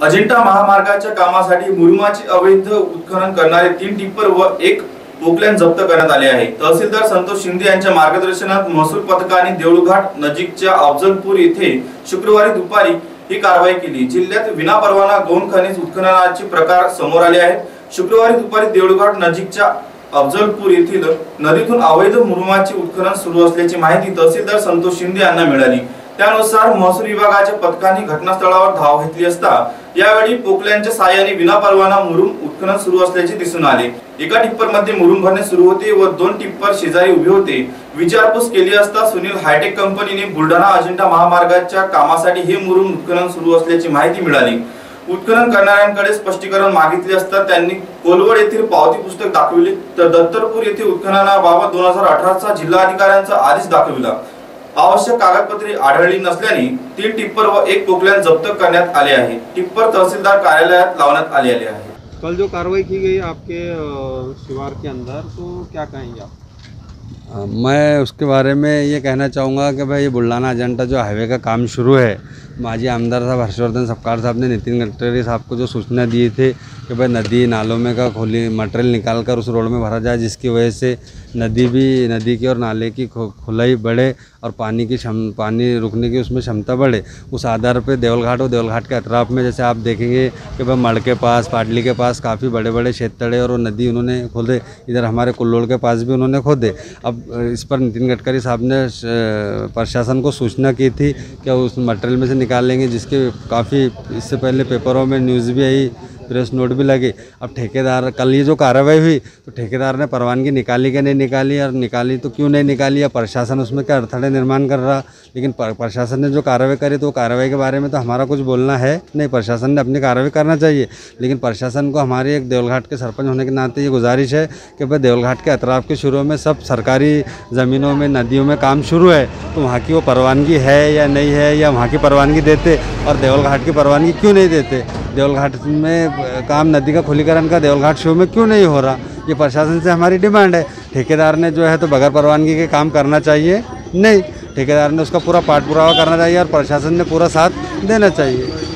अजिंठा महामार्गाच्या कामासाठी मुरुमाची अवैध उत्खनन करणारे 3 टिप्पर व 1 पोकलॅन जप्त करण्यात आले आहे। तहसीलदार संतोष शिंदे यांच्या मार्गदर्शनात महसूल पथकाने देऊळघाट नजीकच्या अफजलपूर येथे शुक्रवारी दुपारी ही कारवाई केली। जिल्ह्यात विनापरवाना गौण खनिज उत्खननाचे प्रकार समोर आले आहेत। शुक्रवारी दुपारी देऊळघाट नजीकच्या अफजलपूर येथील नदीतून अवैध मुरुमाचे उत्खनन सुरू असल्याची माहिती तहसीलदार संतोष शिंदे यांना मिळाली। त्यानुसार महसूल विभागाच्या पथकाने घटनास्थळावर धाव घेतली असता यावेळी पोकलॅनच्या साहाय्याने विनापरवाना मुरुम उत्खनन सुरू असल्याचे दिसून आले। एका टिप्परमध्ये मुरुम भरणे सुरू होते व 2 टिप्पर शेजारी उभे होते। विचारपूस केली असता सुनील हायटेक कंपनीने बुलढाणा अजिंठा महामार्गाच्या कामासाठी हे मुरुम उत्खनन सुरू असल्याची माहिती मिळाली। उत्खनन करणाऱ्यांकडे स्पष्टीकरण मागितले असता त्यांनी कोलवड येथील पावती पुस्तक दाखविले तर दत्तरपूर येथे उत्खननाबाबत 2018 चा जिल्हाधिकाऱ्यांचा आदेश दाखविला। आवश्यक कागदपत्रे आढळली नसल्याने 3 टिप्पर व 1 पोकलॅन जप्त करण्यात आले आहे। टिप्पर तहसीलदार कार्यालयात लावण्यात आले आहे। कल जो कार्रवाई की गई आपके शिवार के अंदर, तो क्या कहेंगे आप? मैं उसके बारे में ये कहना चाहूँगा कि भाई ये बुलढाना अजंठा जो हाईवे का काम शुरू है, माजी आमदार साहब हर्षवर्धन सपकाळ साहब ने नितिन गडकरी साहब को जो सूचना दी थी कि भाई नदी नालों में का खोली मटेरियल निकाल कर उस रोड में भरा जाए, जिसकी वजह से नदी की और नाले की खुलाई बढ़े और पानी रुकने की उसमें क्षमता बढ़े। उस आधार पे देवलघाट और देवलघाट के अतराफ में जैसे आप देखेंगे कि भाई मड़ के पास, पाटली के पास काफ़ी बड़े बड़े क्षेत्र और नदी उन्होंने खोदे। इधर हमारे कुल्लोड़ के पास भी उन्होंने खोदे। अब इस पर नितिन गडकरी साहब ने प्रशासन को सूचना की थी कि उस मटेरियल में से निकालेंगे, जिसके काफ़ी इससे पहले पेपरों में न्यूज़ भी आई, प्रेस नोट भी लगे। अब ठेकेदार, कल ये जो कार्रवाई हुई तो ठेकेदार ने परवानगी निकाली कि नहीं निकाली, और निकाली तो क्यों नहीं निकाली, या प्रशासन उसमें क्या अड़थड़े निर्माण कर रहा। लेकिन प्रशासन ने जो कार्रवाई करी तो कार्रवाई के बारे में तो हमारा कुछ बोलना है नहीं, प्रशासन ने अपनी कार्रवाई करना चाहिए। लेकिन प्रशासन को हमारी एक देवलघाट के सरपंच होने के नाते ये गुजारिश है कि भाई देवलघाट के अतराफ के शुरू में सब सरकारी ज़मीनों में, नदियों में काम शुरू है, तो वहाँ की वो परवानगी है या नहीं है, या वहाँ की परवानगी देते और देवलघाट की परवानगी क्यों नहीं देते। देवलघाट में काम नदी का खुलीकरण का देवलघाट शो में क्यों नहीं हो रहा, ये प्रशासन से हमारी डिमांड है। ठेकेदार ने जो है तो बगैर परवानगी के काम करना चाहिए नहीं, ठेकेदार ने उसका पूरा पाठ पुरावा करना चाहिए और प्रशासन ने पूरा साथ देना चाहिए।